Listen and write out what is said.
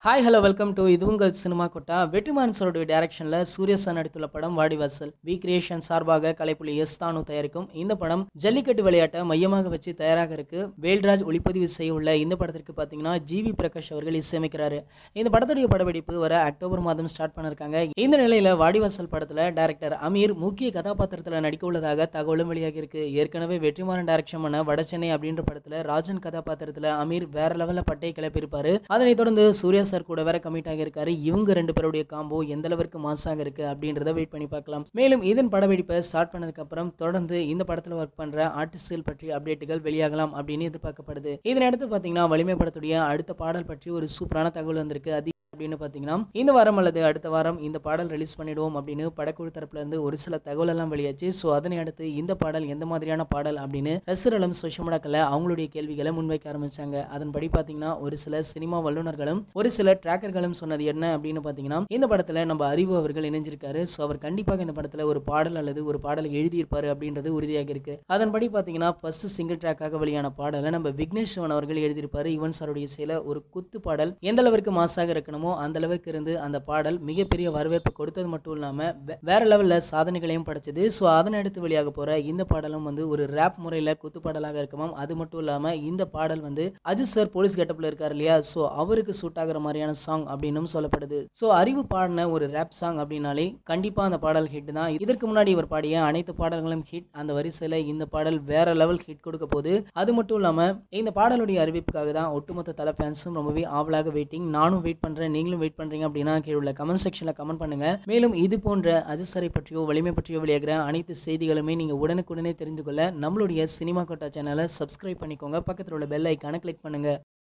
Hi hello welcome to இது உங்கள் cinema கொட்டா. வெற்றிமாறன் சாருடைய டைரக்ஷனில் சூர்யா சார் நடித்துள்ள படம் வாடிவாசல். வி கிரியேஷன் சார்பாக கலைப்புலி எஸ் தானு தயாரிக்கும் இந்த படம் ஜல்லிக்கட்டு விளையாட்டை மையமாக வச்சு தயாராக இருக்கு. வேல்ராஜ் ஒளிப்பதிவு செய்ய உள்ள இந்த படத்திற்கு பார்த்தீங்கன்னா ஜிவி பிரகாஷ் அவர்கள் இசையமைக்கிறாரு. இந்த படத்துடைய படப்பிடிப்பு வர அக்டோபர் மாதம் ஸ்டார்ட் பண்ணிருக்காங்க. இந்த நிலையில வாடிவாசல் படத்தில் டைரக்டர் அமீர் முக்கிய கதாபாத்திரத்தில் நடிக்க உள்ளதாக தகவலும் வெளியாகி இருக்கு. ஏற்கனவே வெற்றிமாறன் டைரக்ஷன் பண்ண வடசென்னை அப்படின்ற படத்தில் ராஜன் கதாபாத்திரத்தில் அமீர் வேற லெவலில் பட்டை கிளப்பியிருப்பாரு. அதனைத் தொடர்ந்து சூர்யா சார் கூட வேற கமிட் ஆகியிருக்காரு. இவங்க ரெண்டு பேருடைய காம்போ எந்த அளவுக்கு மாசாக இருக்கு அப்படின்றத வெயிட் பண்ணி பார்க்கலாம். மேலும் இதன் படப்பிடிப்பை ஸ்டார்ட் பண்ணதுக்கு அப்புறம் தொடர்ந்து இந்த படத்துல ஒர்க் பண்ற ஆர்டிஸ்ட்கள் பற்றி அப்டேட்டுகள் வெளியாகலாம் அப்படின்னு எதிர்பார்க்கப்படுது. இதனடுத்து பாத்தீங்கன்னா வலிமை படத்துடைய அடுத்த பாடல் பற்றி ஒரு சூப்பரான தகவல் வந்திருக்கு. அது அப்படின்னு பார்த்தீங்கன்னா இந்த வாரம் அல்லது அடுத்த வாரம் இந்த பாடல் ரிலீஸ் பண்ணிடுவோம் அப்படின்னு படக்குழு தரப்புல இருந்து ஒரு சில தகவல் எல்லாம் வெளியாச்சு. ஸோ அதனை அடுத்து இந்த பாடல் எந்த மாதிரியான பாடல் அப்படின்னு ரசிகர்களும் சோஷியல் மீடியாக்களில் அவங்களுடைய கேள்விகளை முன்வைக்க ஆரம்பிச்சாங்க. அதன்படி பார்த்தீங்கன்னா ஒரு சில சினிமா வல்லுநர்களும் ஒரு சில டிராக்கர்களும் சொன்னது என்ன அப்படின்னு பார்த்தீங்கன்னா இந்த படத்தில் நம்ம அறிவு அவர்கள் இணைஞ்சிருக்காரு. ஸோ அவர் கண்டிப்பாக இந்த படத்தில் ஒரு பாடல் அல்லது ஒரு பாடலை எழுதியிருப்பாரு அப்படின்றது உறுதியாக இருக்கு. அதன்படி பார்த்தீங்கன்னா ஃபர்ஸ்ட் சிங்கிள் ட்ராக்காக வெளியான பாடலை நம்ம விக்னேஷ் சிவன் அவர்கள் எழுதியிருப்பாரு. யுவன் சாருடைய இசையில ஒரு குத்து பாடல் எந்த அளவிற்கு மாசாக இருக்கணுமோ அந்த அளவுக்கு இருந்து அந்த பாடல் மிகப்பெரிய வரவேற்பு கொடுத்தது மட்டும் இல்லாம வேற லெவல்ல சாதனைகளையும் படைச்சது. ஸோ அதனை அடுத்து வெளியாக போற இந்த பாடலும் ஒரு ரேப் முறையில குத்து பாடலாக இருக்குமாம். அது மட்டும் இல்லாம இந்த பாடல் அஜித் சார் போலீஸ் கெட்டப்ல இருக்காரு இல்லையா, ஸோ அவருக்கு சூட் ஆகிற மாதிரியான சாங் அப்படின்னு சொல்லப்படுது. ஸோ அறிவு பாடின ஒரு ரேப் சாங் அப்படின்னாலே கண்டிப்பா அந்த பாடல் ஹிட் தான். இதற்கு முன்னாடி இவர் பாடிய அனைத்து பாடல்களும் ஹிட். அந்த வரிசையில இந்த பாடல் வேற லெவல் ஹிட் கொடுக்க போகுது. அது மட்டும் இல்லாம இந்த பாடலுடைய அறிவிப்புக்காக தான் ஒட்டுமொத்த தல ஃபேன்ஸும் ரொம்பவே ஆவலாக வெயிட்டிங். நானும் வெயிட் பண்றேன், நீங்களும் வெயிட் பண்றீங்க அப்படின்னா கீழே உள்ள கமெண்ட் செக்ஷன்ல கமெண்ட் பண்ணுங்க. மேலும் இது போன்ற அஜித் சாரை பற்றியோ வலிமை பற்றியோ வெளியாகிற அனைத்து செய்திகளுமே நீங்க உடனுக்குடனே தெரிந்து கொள்ள நம்மளுடைய சினிமா கோட்டா சேனலை சப்ஸ்கிரைப் பண்ணிக்கோங்க. பக்கத்தில் உள்ள பெல் ஐக்கானை கிளிக் பண்ணுங்க.